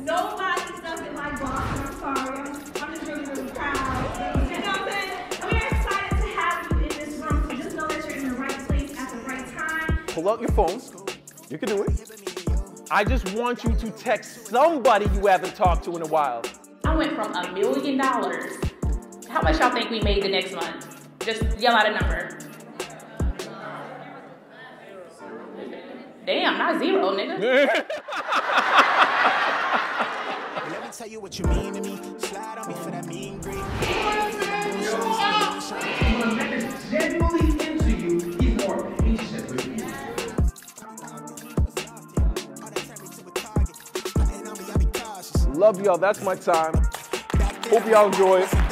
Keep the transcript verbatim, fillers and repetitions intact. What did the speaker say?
Nobody does it like Boston. I'm sorry. I'm, I'm just really, really proud. You know what I'm saying? And we are excited to have you in this room. So just know that you're in the right place at the right time. Pull out your phone. You can do it. I just want you to text somebody you haven't talked to in a while. I went from a million dollars. How much y'all think we made the next month? Just yell out a number. Damn, not zero, nigga. Let me tell you what you mean to me. Slide on me for that mean green. When a man is genuinely into you, he's more patient with you. Love y'all. That's my time. Hope y'all enjoy it.